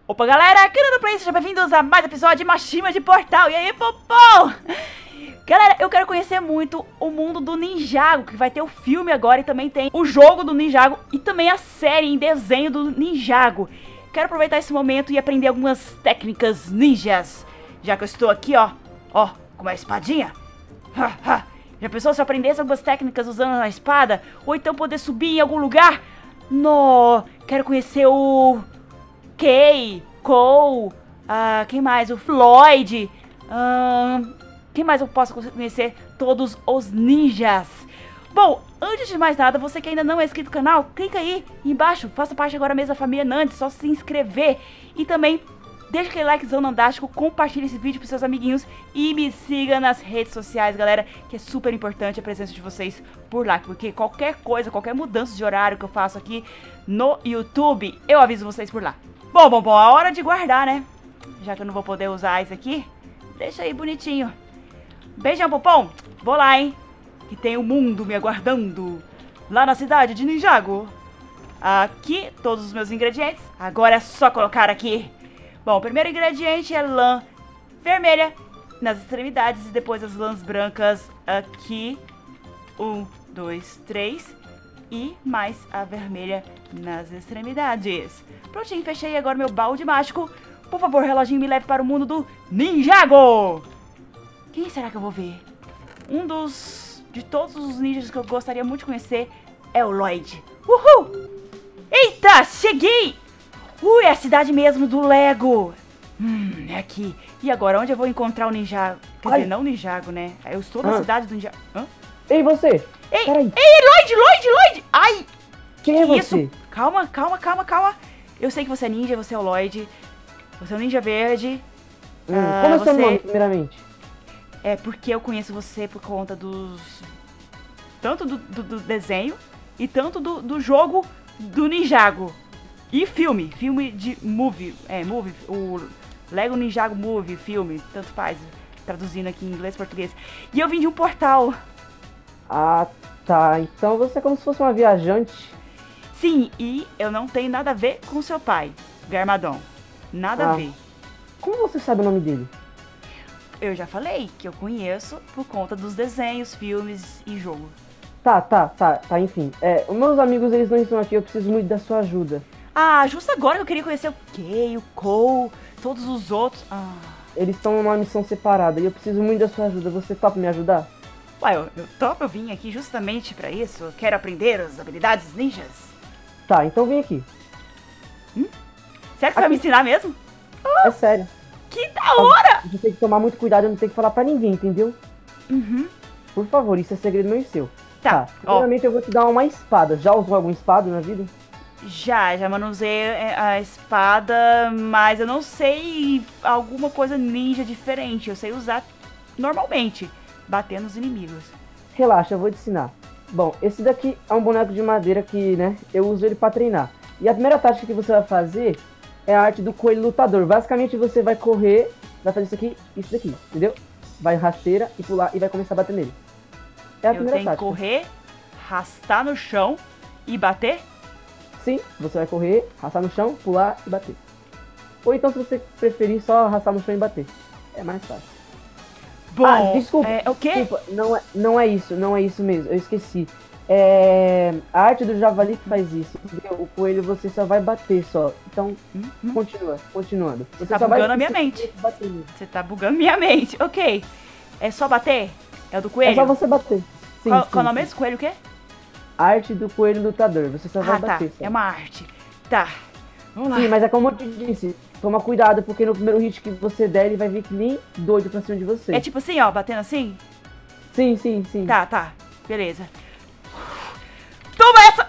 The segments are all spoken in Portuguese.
Opa, galera, querido Play, sejam bem-vindos a mais um episódio de Mashima de Portal. E aí, popô? Galera, eu quero conhecer muito o mundo do Ninjago, que vai ter o filme agora e também tem o jogo do Ninjago e também a série em desenho do Ninjago. Quero aproveitar esse momento e aprender algumas técnicas ninjas, já que eu estou aqui, ó, com uma espadinha. Já pensou se eu aprendesse algumas técnicas usando a espada? Ou então poder subir em algum lugar? No, quero conhecer o Kay, Cole, quem mais? O Floyd. Quem mais eu posso conhecer? Todos os ninjas. Bom, antes de mais nada, você que ainda não é inscrito no canal, clica aí embaixo, faça parte agora mesmo da família Nandes, só se inscrever. E também deixa aquele likezão nandástico, compartilhe esse vídeo pros seus amiguinhos e me siga nas redes sociais, galera, que é super importante a presença de vocês por lá, porque qualquer coisa, qualquer mudança de horário que eu faço aqui no YouTube, eu aviso vocês por lá. Bom, a hora de guardar, né? Já que eu não vou poder usar isso aqui, deixa aí bonitinho. Beijão, Popom. Vou lá, hein? Que tem o mundo me aguardando lá na cidade de Ninjago. Aqui, todos os meus ingredientes. Agora é só colocar aqui. Bom, o primeiro ingrediente é lã vermelha nas extremidades e depois as lãs brancas aqui. 1, 2, 3. E mais a vermelha nas extremidades. Prontinho, fechei agora meu balde mágico. Por favor, reloginho, me leve para o mundo do Ninjago. Quem será que eu vou ver? De todos os ninjas que eu gostaria muito de conhecer é o Lloyd. Uhul! Eita, cheguei! É a cidade mesmo do Lego. É aqui. E agora, onde eu vou encontrar o Ninjago? Quer dizer, não o Ninjago, né? Eu estou na cidade do Ninjago. Ei, você! Ei, peraí. Lloyd! Ai! Quem é você? Isso? Calma. Eu sei que você é ninja, você é o Lloyd. Você é o ninja verde. Como é o seu nome, primeiramente? É porque eu conheço você por conta tanto do desenho e tanto do jogo do Ninjago. E filme de movie, o Lego Ninjago Movie, filme, tanto faz, traduzindo aqui em inglês e português. E eu vim de um portal. Ah, tá, então você é como se fosse uma viajante. Sim, e eu não tenho nada a ver com seu pai, Garmadon. Nada a ver. Como você sabe o nome dele? Eu já falei que eu conheço por conta dos desenhos, filmes e jogo. Tá, enfim. Os meus amigos, eles não estão aqui, eu preciso muito da sua ajuda. Justo agora que eu queria conhecer o Kay, o Cole, todos os outros. Eles estão numa missão separada e eu preciso muito da sua ajuda. Você topa me ajudar? Ué, eu topo, eu vim aqui justamente pra isso. Eu quero aprender as habilidades ninjas. Tá, então vem aqui. Será que você vai me ensinar mesmo? É sério. Que da hora! A gente tem que tomar muito cuidado, eu não tenho que falar pra ninguém, entendeu? Por favor, isso é segredo meu e seu. Tá. Primeiramente eu vou te dar uma espada. Já usou alguma espada na vida? Já manuseei a espada, mas eu não sei alguma coisa ninja diferente. Eu sei usar normalmente, bater nos inimigos. Relaxa, eu vou te ensinar. Bom, esse daqui é um boneco de madeira que, eu uso ele pra treinar. E a primeira tática que você vai fazer é a arte do coelho lutador. Basicamente você vai correr, vai fazer isso daqui, entendeu? Vai rasteira e pular e vai começar a bater nele. É a primeira tática. Eu tenho que correr, arrastar no chão e bater? Sim, você vai correr, arrastar no chão, pular e bater. Ou então, se você preferir, só arrastar no chão e bater. É mais fácil. Bom, desculpa. O quê? Desculpa, não é isso mesmo, eu esqueci. A arte do javali que faz isso, entendeu? O coelho você só vai bater só. Então, continuando. Você tá bugando a minha mente. Você tá bugando minha mente. Ok. É só bater? É o do coelho? É só você bater. Sim, qual o nome desse coelho, o quê? Arte do coelho lutador. Você só vai bater. Tá. É uma arte. Tá. Vamos lá. Sim, mas é como eu te disse. Toma cuidado, porque no primeiro hit que você der, ele vai vir que nem doido pra cima de você. É tipo assim, ó, batendo assim? Sim. Tá. Beleza. Toma essa!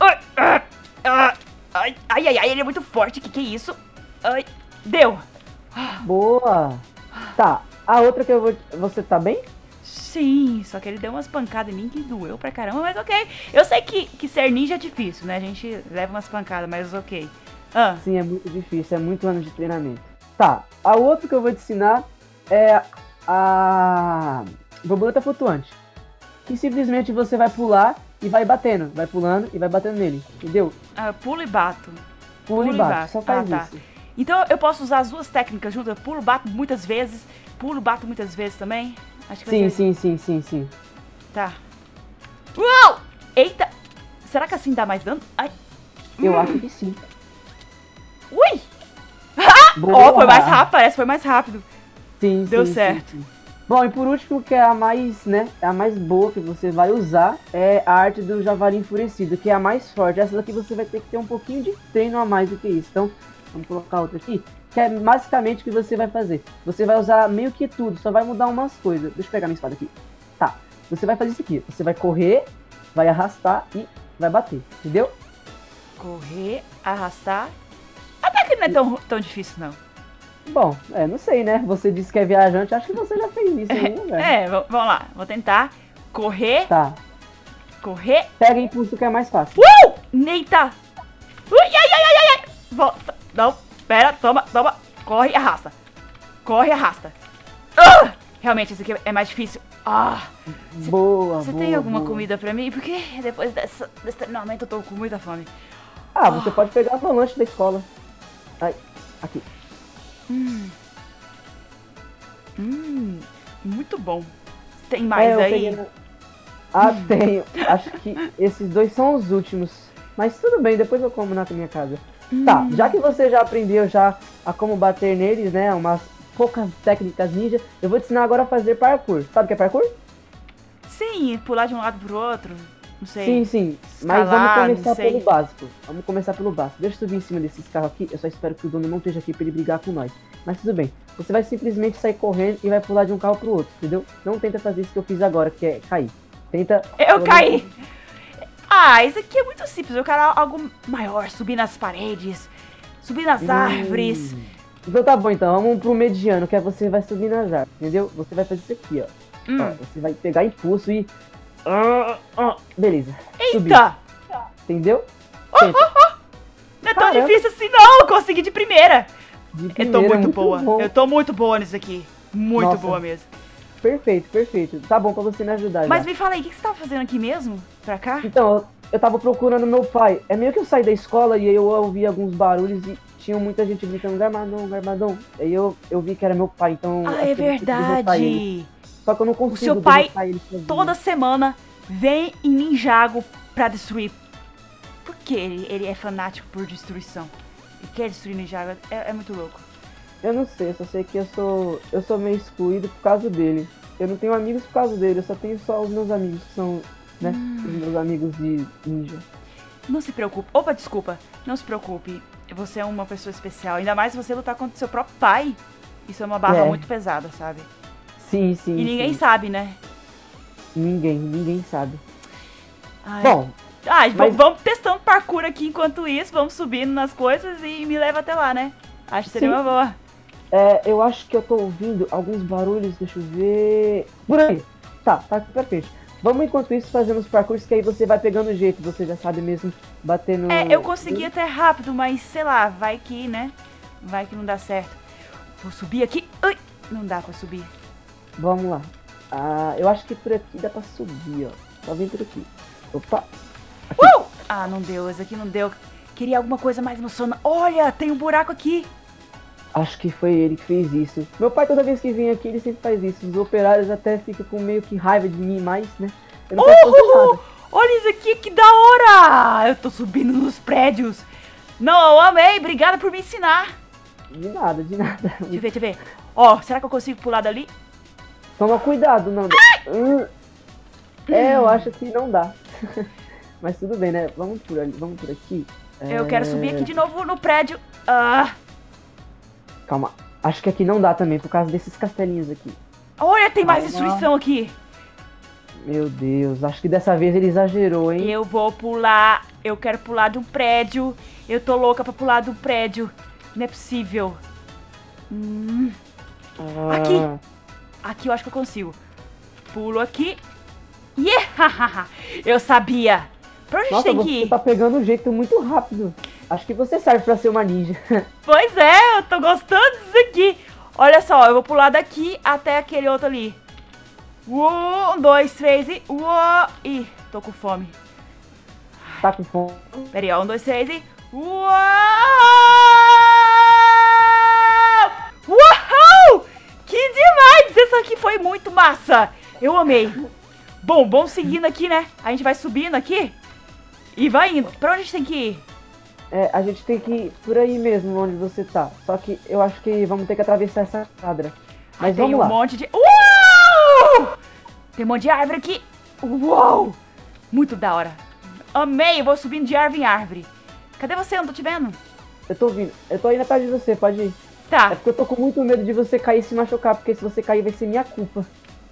Ai, ele é muito forte. Que é isso? Ai, deu. Boa. Tá, a outra que eu vou... Você tá bem? Sim, só que ele deu umas pancadas em mim que doeu pra caramba, mas ok. Eu sei que ser ninja é difícil, né? A gente leva umas pancadas, mas ok. Sim, é muito difícil, é muito ano de treinamento. Tá, a outra que eu vou te ensinar é a borboleta flutuante. Que simplesmente você vai pular e vai batendo, vai pulando e vai batendo nele, entendeu? Pulo e bato. Pula e bate, só faz isso. Então eu posso usar as duas técnicas juntas. Eu pulo, bato muitas vezes. Pulo, bato muitas vezes também. Acho que vai ser... Sim. Tá. Uou! Eita! Será que assim dá mais dano? Ai. Eu acho que sim. Ui! Boa. Ó, foi mais rápido, parece que foi mais rápido. Sim, Deu certo. Sim. Bom, e por último, que é a mais, né, a mais boa que você vai usar, é a arte do Javali Enfurecido, que é a mais forte. Essa daqui você vai ter que ter um pouquinho de treino a mais do que isso. Então, vamos colocar outra aqui, que é basicamente o que você vai fazer. Você vai usar meio que tudo, só vai mudar umas coisas. Deixa eu pegar minha espada aqui. Tá, você vai fazer isso aqui. Você vai correr, vai arrastar e vai bater, entendeu? Correr, arrastar. Até que não é tão difícil, não. Bom, não sei, né? Você disse que é viajante, acho que você já fez isso em algum lugar. Vamos lá. Vou tentar. Correr. Tá. Correr. Pega impulso que é mais fácil. Neita! Ui, ai. Volta. Não, pera, toma. Corre e arrasta. Corre e arrasta. Realmente, isso aqui é mais difícil. Boa, Você tem alguma comida pra mim? Porque depois desse treinamento eu tô com muita fome. Você pode pegar no lanche da escola. Ai, aqui. Muito bom. Tem mais aí? Tenho. Acho que esses dois são os últimos. Mas tudo bem, depois eu como na minha casa. Tá, já que você já aprendeu a como bater neles, né? Umas poucas técnicas ninja, eu vou te ensinar agora a fazer parkour. Sabe o que é parkour? Sim, pular de um lado pro outro. Não sei. Sim. Escalar, mas vamos começar pelo básico. Vamos começar pelo básico. Deixa eu subir em cima desses carros aqui. Eu só espero que o dono não esteja aqui pra ele brigar com nós. Mas tudo bem. Você vai simplesmente sair correndo e vai pular de um carro pro outro, entendeu? Não tenta fazer isso que eu fiz agora, que é cair. Tenta... Eu caí! Isso aqui é muito simples. Eu quero algo maior. Subir nas paredes. Subir nas árvores. Então tá bom, então. Vamos pro mediano, que é você vai subir nas árvores, entendeu? Você vai fazer isso aqui, ó. Você vai pegar impulso e... beleza. Eita! Subir. Entendeu? Não é tão difícil assim, não. Eu consegui de primeira. Eu tô muito boa. Bom. Eu tô muito boa nisso aqui. Muito boa mesmo. Perfeito. Tá bom pra você me ajudar. Mas já. me fala aí, o que você tava fazendo aqui mesmo? Pra cá? Então, eu tava procurando meu pai. É meio que eu saí da escola e aí eu ouvi alguns barulhos e tinha muita gente gritando Garmadão. Aí eu vi que era meu pai, então... É verdade. Só que eu não consigo. O seu pai, toda semana, vem em Ninjago pra destruir. Por que ele é fanático por destruição? Ele quer destruir Ninjago. É muito louco. Eu não sei, eu só sei que eu sou meio excluído por causa dele. Eu não tenho amigos por causa dele, eu só tenho só os meus amigos que são, né, os meus amigos de ninja. Não se preocupe. Opa, desculpa. Não se preocupe. Você é uma pessoa especial. Ainda mais se você lutar contra seu próprio pai. Isso é uma barra muito pesada, sabe? Sim. E ninguém sabe, né? Ninguém sabe. Bom, vamos testando parkour aqui enquanto isso, vamos subindo nas coisas e me leva até lá, né? Acho que seria uma boa. Eu acho que eu tô ouvindo alguns barulhos, deixa eu ver... Por aí! Tá perfeito. Vamos enquanto isso fazendo os parkours, que aí você vai pegando o jeito, você já sabe mesmo bater no... Eu consegui até rápido, mas sei lá, vai que, né? Vai que não dá certo. Vou subir aqui. Ui, não dá pra subir. Vamos lá. Eu acho que por aqui dá pra subir, ó. Só vem por aqui. Opa! Aqui. Não deu, esse aqui não deu. Queria alguma coisa mais emocionante. Olha, tem um buraco aqui. Acho que foi ele que fez isso. Meu pai, toda vez que vem aqui, ele sempre faz isso. Os operários até ficam com meio que raiva de mim, mas, né? Eu não posso fazer nada. Olha isso aqui, que da hora! Eu tô subindo nos prédios. Não, eu amei. Obrigada por me ensinar. De nada. Deixa eu ver. Ó, será que eu consigo pular dali? Toma cuidado, não. Eu acho que não dá. Mas tudo bem, né? Vamos por ali, vamos por aqui. Eu quero subir aqui de novo no prédio. Calma. Acho que aqui não dá também, por causa desses castelinhos aqui. Olha, tem mais destruição aqui. Meu Deus, acho que dessa vez ele exagerou, hein? Eu vou pular. Eu quero pular de um prédio. Eu tô louca pra pular de um prédio. Não é possível. Aqui eu acho que eu consigo. Pulo aqui. Yeah! Eu sabia. Pra onde a gente tem que ir? Você tá pegando um jeito muito rápido. Acho que você serve pra ser uma ninja. Pois é, eu tô gostando disso aqui. Olha só, eu vou pular daqui até aquele outro ali. 1, 2, 3 e... Ih, tô com fome. Tá com fome? Pera aí, ó. 1, 2, 3 e... massa. Eu amei. Bom, vamos seguindo aqui, né? A gente vai subindo aqui e vai indo. Pra onde a gente tem que ir? A gente tem que ir por aí mesmo, onde você tá. Só que eu acho que vamos ter que atravessar essa quadra. Mas tem vamos um lá. monte de... Uau! Tem um monte de árvore aqui. Uau! Muito da hora. Amei, eu vou subindo de árvore em árvore. Cadê você? Eu não tô te vendo. Eu tô vindo. Eu tô indo atrás de você, pode ir. Tá. É porque eu tô com muito medo de você cair e se machucar, porque se você cair vai ser minha culpa.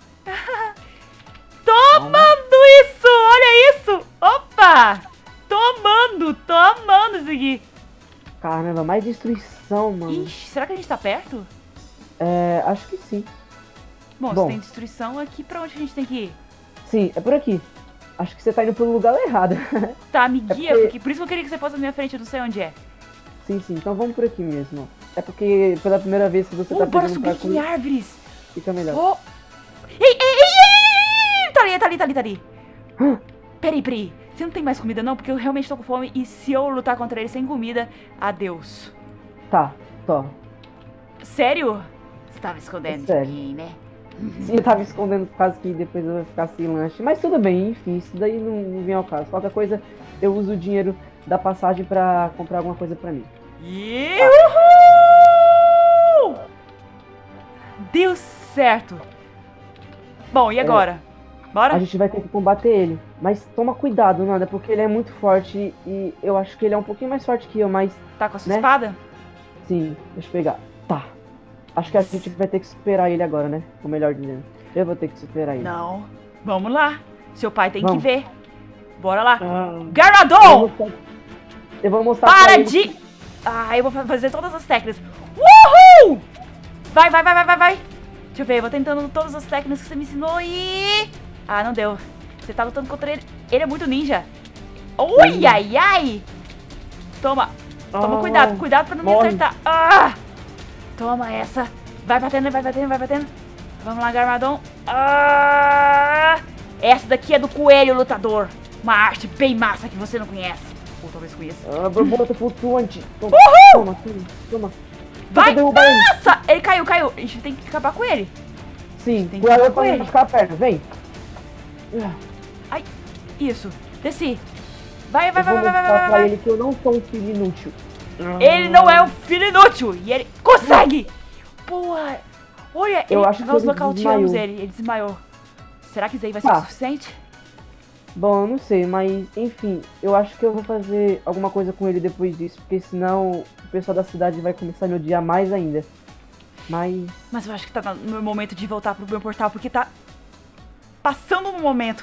Tomando isso! Olha isso! Opa! Tô amando isso aqui. Caramba, mais destruição, mano. Ixi, será que a gente tá perto? Acho que sim. Bom, Bom. se tem destruição aqui, pra onde a gente tem que ir? Sim, é por aqui. Acho que você tá indo pro lugar errado. Tá, me guia, porque- porque por isso que eu queria que você fosse na minha frente, eu não sei onde é. Sim, então vamos por aqui mesmo. É porque pela primeira vez que você tá Bora pedindo subir pra aqui em comer, árvores. fica melhor. Oh. Ei! Tá ali. Peraí. Você não tem mais comida não? Porque eu realmente tô com fome e se eu lutar contra ele sem comida, adeus. Tá, tô. Sério? Você tava escondendo de Sério. mim, né? Sim, eu tava escondendo por causa que depois eu vou ficar sem lanche. Mas tudo bem, enfim, isso daí não vem ao caso. Qualquer coisa, eu uso o dinheiro da passagem pra comprar alguma coisa pra mim. Uhul! Deu certo. Bom, e agora? Bora? A gente vai ter que combater ele. Mas toma cuidado, Nanda, porque ele é muito forte e eu acho que ele é um pouquinho mais forte que eu, mas Tá com a sua né? espada? sim, deixa eu pegar. Tá. Acho que a gente vai ter que superar ele agora, né? Ou melhor dizendo, eu vou ter que superar ele. Não. Vamos lá. Seu pai tem Vamos. que ver. Bora lá. Ah, Garmadon! eu vou mostrar Para pra ele. de... Ah, eu vou fazer todas as técnicas. Uhul! Vai. Deixa eu ver, eu vou tentando todas as técnicas que você me ensinou e... Ah, não deu. Você tá lutando contra ele. Ele é muito ninja. Ui, ai. Toma cuidado pra não me morre. acertar. Ah! Toma essa. Vai batendo. Vamos lá, Garmadon. Ah! Essa daqui é do coelho lutador. Uma arte bem massa que você não conhece. Ou talvez conheça. Borboleta flutuante. Toma, Uhul! toma. Vai! Tenta derrubar ele. Nossa! Ele caiu. A gente tem que acabar com ele. Sim, Tem que cuidado acabar com pra não ele. machucar a perna, vem. Ai, isso. Desci. Vai. Eu vou mostrar pra ele que eu não sou um filho inútil. Ele não é um filho inútil. E ele consegue. Boa. Olha, Eu acho que nós ele nocauteamos desmaiou. ele. Ele desmaiou. Será que isso aí vai ser Tá. o suficiente? Bom, eu não sei, mas enfim, eu acho que eu vou fazer alguma coisa com ele depois disso, porque senão o pessoal da cidade vai começar a me odiar mais ainda. Mas eu acho que tá no meu momento de voltar pro meu portal, porque tá passando um momento.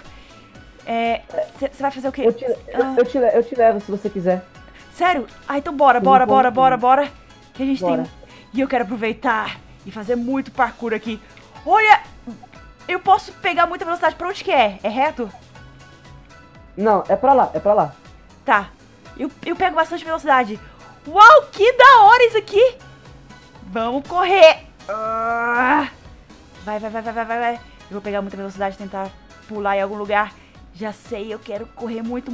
Você vai fazer o quê? Eu te levo se você quiser. Sério? Ah, então bora. Que a gente Bora. tem... E eu quero aproveitar e fazer muito parkour aqui. Olha, eu posso pegar muita velocidade. Pra onde que é? É reto? Não, é pra lá. Tá. Eu pego bastante velocidade. Uau, que da hora isso aqui. Vamos correr. Vai. Eu vou pegar muita velocidade, tentar pular em algum lugar. Já sei, eu quero correr muito.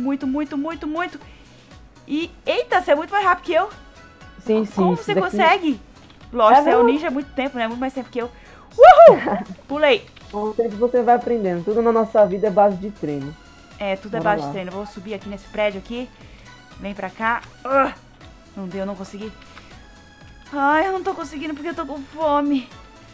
E, eita, você é muito mais rápido que eu. Sim. Como isso você daqui- consegue? Lógico, É você é um mesmo? ninja há muito tempo, né? Muito mais tempo que eu. Uhul! Pulei. Com o tempo você vai aprendendo. Tudo na nossa vida é base de treino. Tudo é Bora base lá. de treino. Eu vou subir aqui nesse prédio aqui. Vem pra cá. Não deu, não consegui. Ai, eu não tô conseguindo porque eu tô com fome.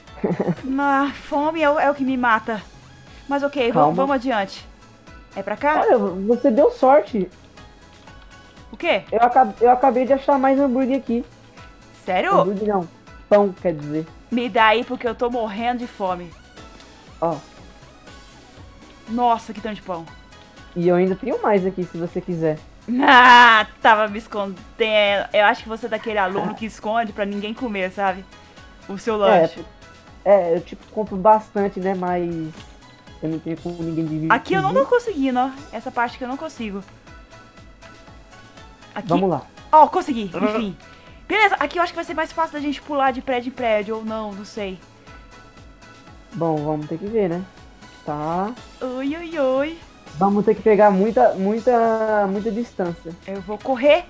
Fome é o que me mata. Mas ok, Calma. vamos adiante. É pra cá? Olha, você deu sorte. O quê? Eu acabei de achar mais hambúrguer aqui. Sério? Hambúrguer não. Pão, quer dizer. Me dá aí porque eu tô morrendo de fome. Ó. Nossa, que tanto de pão. E eu ainda tenho mais aqui, se você quiser. Ah, tava me escondendo. Eu acho que você é daquele aluno que esconde pra ninguém comer, sabe? O seu lanche. Eu tipo compro bastante, né? Mas eu não tenho como ninguém dividir. Aqui eu não tô conseguindo, ó. Essa parte que eu não consigo. Aqui. Vamos lá. Ó, consegui. Enfim. Beleza, aqui eu acho que vai ser mais fácil da gente pular de prédio em prédio. Ou não sei. Bom, vamos ter que ver, né? Tá. Oi. Vamos ter que pegar muita distância. Eu vou correr.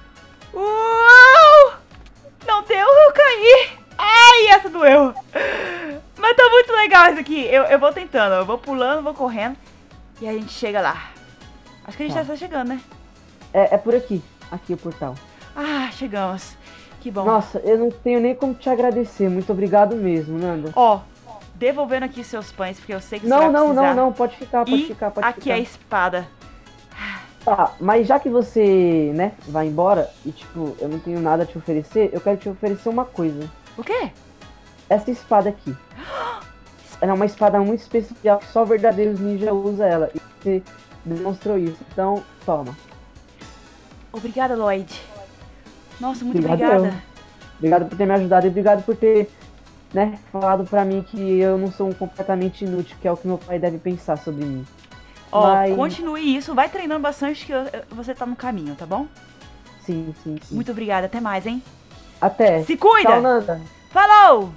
Uau! Não deu, eu caí. Ai, essa doeu. Mas tá muito legal esse aqui, eu vou tentando. Eu vou pulando, vou correndo. E a gente chega lá. Acho que a gente já está chegando, né? É por aqui. Aqui o portal. Ah, chegamos. Que bom. Nossa, eu não tenho nem como te agradecer. Muito obrigado mesmo, Nanda. Ó, devolvendo aqui seus pães, porque eu sei que você vai precisar. Não. Pode ficar, pode E ficar, pode aqui ficar. é a espada. Tá, mas já que você, né, vai embora e, tipo, eu não tenho nada a te oferecer, eu quero te oferecer uma coisa. O quê? Essa espada aqui. Ela é uma espada muito especial, que só verdadeiros ninjas usam ela. E você demonstrou isso. Então, toma. Obrigada, Lloyd. Nossa, muito Obrigado obrigada. Obrigado por ter me ajudado e obrigado por ter, né, falado pra mim que eu não sou um completamente inútil, que é o que meu pai deve pensar sobre mim. Ó, Mas- continue isso, vai treinando bastante que você tá no caminho, tá bom? Sim. Muito obrigada, até mais, hein? Até. Se cuida! Tchau, Nanda. Falou!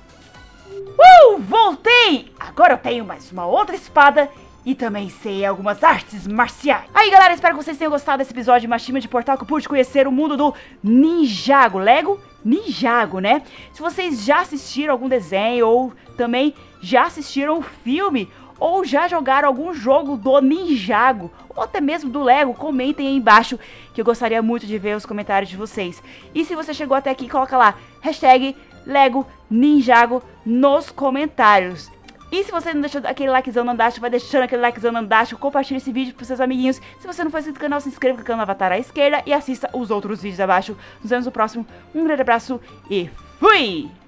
Voltei! Agora eu tenho mais uma outra espada e também sei algumas artes marciais. Aí, galera, espero que vocês tenham gostado desse episódio de Mashima de Portal, que eu pude conhecer o mundo do Ninjago. Lego Ninjago, né? Se vocês já assistiram algum desenho ou também já assistiram o filme ou já jogaram algum jogo do Ninjago ou até mesmo do Lego, comentem aí embaixo que eu gostaria muito de ver os comentários de vocês. E se você chegou até aqui, coloca lá, hashtag Lego Ninjago nos comentários. E se você não deixou aquele likezão no andacho, vai deixando aquele likezão no andacho, compartilhe esse vídeo pros seus amiguinhos. Se você não for inscrito no canal, se inscreva clicando no avatar à esquerda e assista os outros vídeos abaixo. Nos vemos no próximo. Um grande abraço e fui!